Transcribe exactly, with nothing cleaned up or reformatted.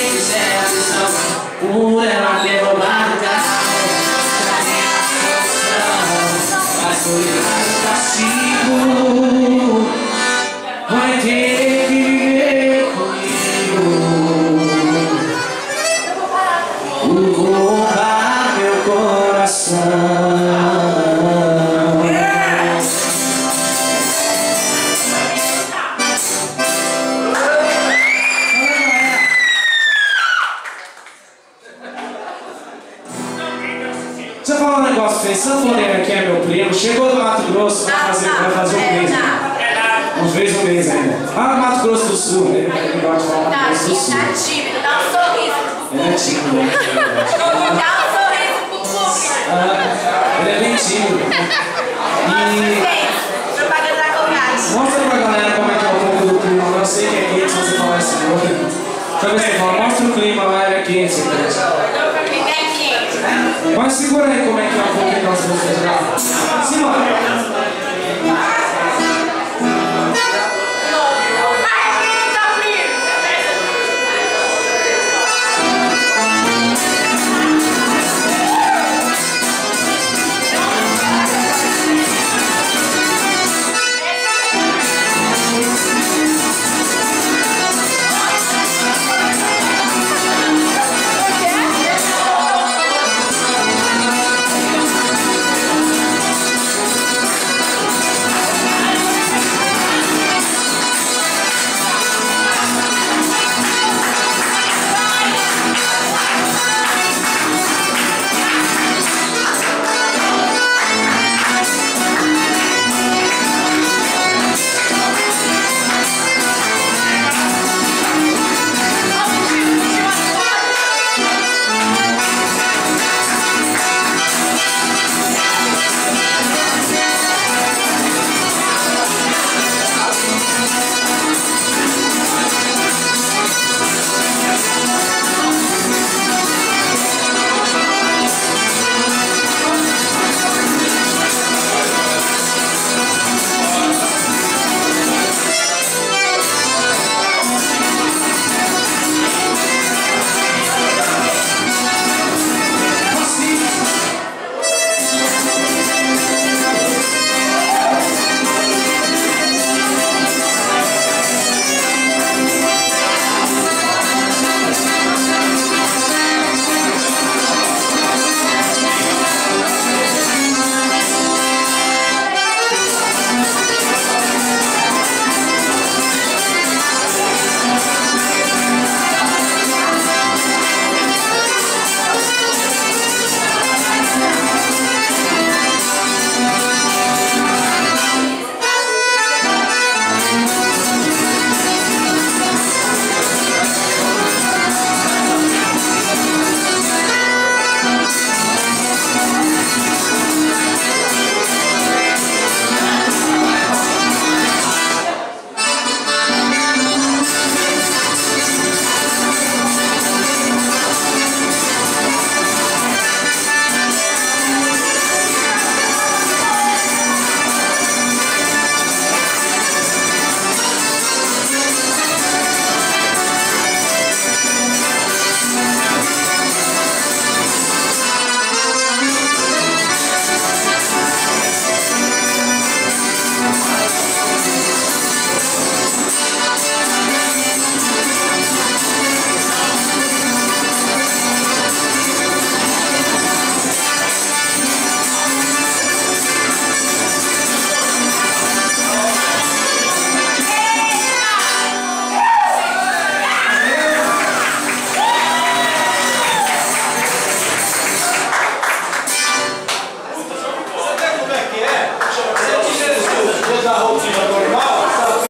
quiser a missão, por ela ter roubado o coração. A solidão do castigo vai ter que viver comigo. Roubar meu coração. Deixa eu falar um negócio, fez sanfoneiro aqui é meu primo, chegou do Mato Grosso, vai fazer, vai fazer um mês. Uns fez um mês ainda. Ah, Mato Grosso do Sul, né? Ele gosta de falar Mato Grosso do Sul. Tá tímido, dá um sorriso. Ele é tímido, né? Dá um sorriso pro público. Ah, ele é bem tímido. E... propaganda da Colgate. Mostra pra galera como é que é o pouco do clima. Eu sei que é quente se você falar esse nome. Deixa eu ver se você fala, mostra o clima lá, é quente. Mas segura aí como é que é um pouco das músicas já. Simbora.